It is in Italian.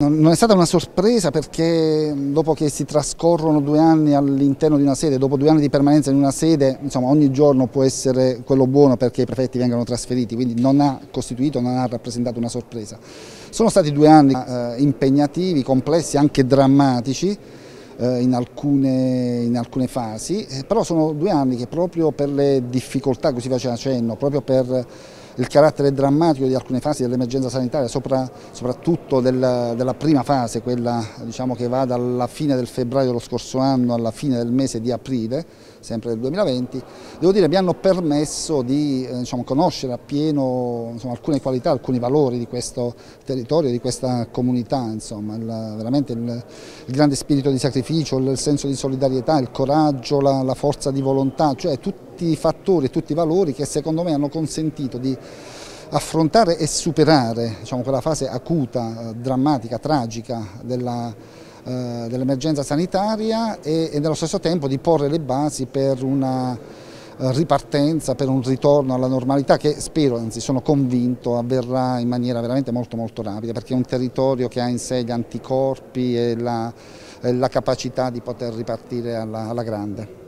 Non è stata una sorpresa perché dopo che si trascorrono 2 anni all'interno di una sede, dopo 2 anni di permanenza in una sede, insomma, ogni giorno può essere quello buono perché i prefetti vengano trasferiti, quindi non ha costituito, non ha rappresentato una sorpresa. Sono stati 2 anni impegnativi, complessi, anche drammatici in alcune fasi, però sono 2 anni che proprio per le difficoltà, così faceva cenno, proprio per il carattere drammatico di alcune fasi dell'emergenza sanitaria, soprattutto della prima fase, quella diciamo, che va dalla fine del febbraio dello scorso anno alla fine del mese di aprile, sempre del 2020, devo dire mi hanno permesso di conoscere appieno alcune qualità, alcuni valori di questo territorio, di questa comunità, veramente il grande spirito di sacrificio, il senso di solidarietà, il coraggio, la forza di volontà, cioè tutti i fattori, tutti i valori che secondo me hanno consentito di affrontare e superare quella fase acuta, drammatica, tragica dell'emergenza sanitaria e nello stesso tempo di porre le basi per una ripartenza, per un ritorno alla normalità che spero, anzi sono convinto, avverrà in maniera veramente molto rapida, perché è un territorio che ha in sé gli anticorpi e la capacità di poter ripartire alla grande.